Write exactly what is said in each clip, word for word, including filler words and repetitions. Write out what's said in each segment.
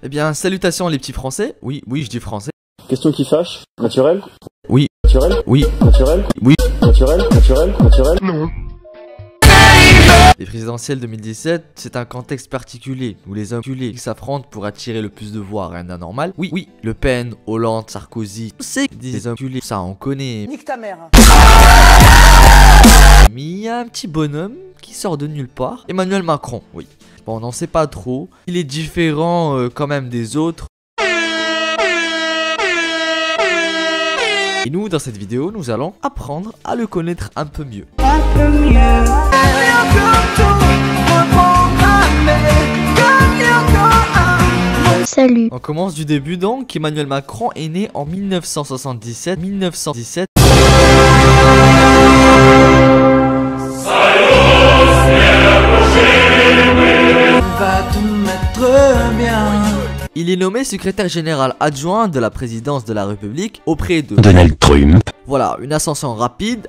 Eh bien, salutations les petits français. Oui, oui, je dis français. Question qui fâche. Naturel. Oui. Naturel. Oui. Naturel. Oui. Naturel. Naturel. Naturel. Non. Les présidentielles deux mille dix-sept, c'est un contexte particulier où les hommes culés s'affrontent pour attirer le plus de voix, rien d'anormal. Oui, oui, Le Pen, Hollande, Sarkozy, c'est des hommes culés, ça on connaît. Nique ta mère. Mais il y a un petit bonhomme qui sort de nulle part, Emmanuel Macron, oui. Bon, on n'en sait pas trop, il est différent euh, quand même des autres. Et nous, dans cette vidéo, nous allons apprendre à le connaître un peu mieux. Un peu mieux. Salut. On commence du début donc. Emmanuel Macron est né en mille neuf cent soixante-dix-sept. mille neuf cent dix-sept. Va te mettre bien. Il est nommé secrétaire général adjoint de la présidence de la République auprès de Donald Trump. Voilà, une ascension rapide.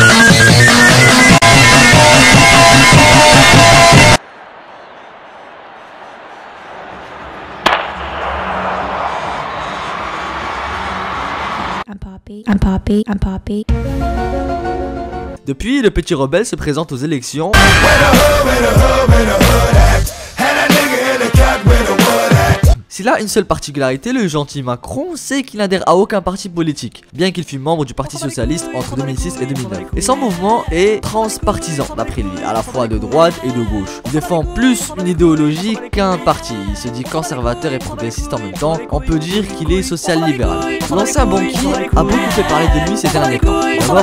I'm Poppy. I'm Poppy. I'm Poppy. Depuis, le petit rebelle se présente aux élections. S'il a une seule particularité, le gentil Macron, c'est qu'il n'adhère à aucun parti politique, bien qu'il fut membre du Parti Socialiste entre deux mille six et deux mille neuf. Et son mouvement est transpartisan, d'après lui, à la fois de droite et de gauche. Il défend plus une idéologie qu'un parti, il se dit conservateur et progressiste en même temps, on peut dire qu'il est social-libéral. L'ancien banquier a beaucoup fait parler de lui ces derniers temps. D'abord,